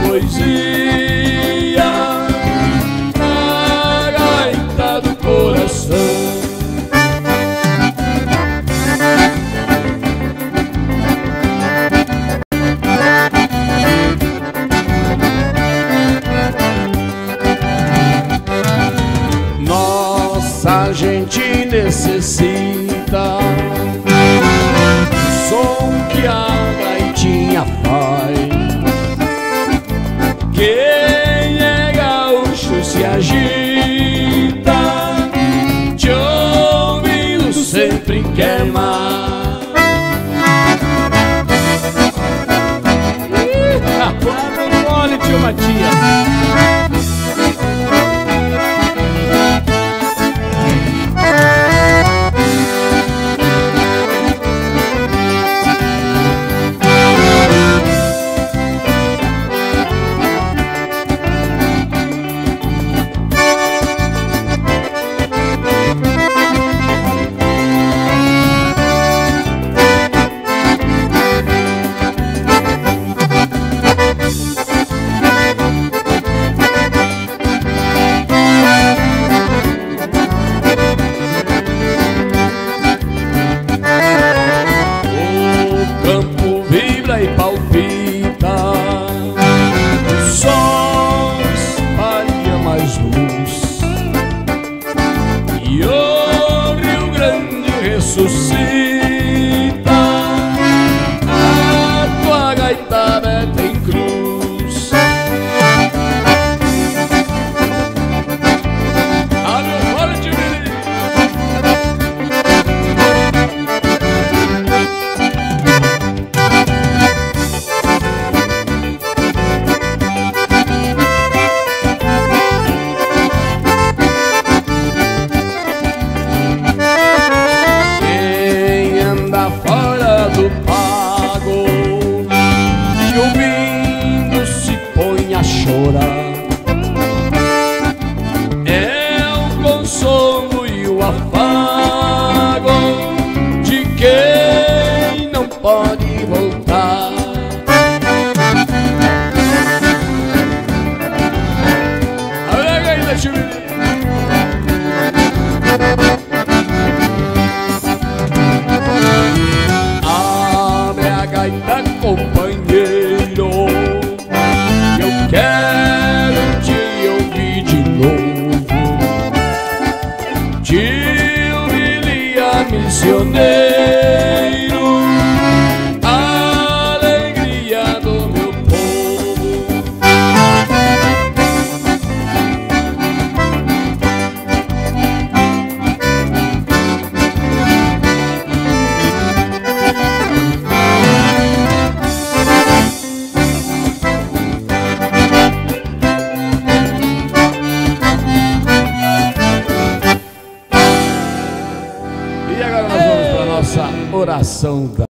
poesia na gaita do coração. Nossa gente necessita do som que a gaitinha faz. Quem é gaúcho se agita, te ouvindo sempre quer mais. Olha, tio Matias. E palpita, o sol espalha mais luz e o Rio Grande ressuscita. A tua gaita beta em cruz. Alô, fala de mim. Do pago e ouvindo se põe a chorar. É o consolo e o afago de quem não pode voltar. Alega aí, deixa eu ver. Gaita, companheiro, eu quero te ouvir de novo. Tio Bilia, missioneiro, alegria do meu povo. E agora nós vamos para a nossa oração da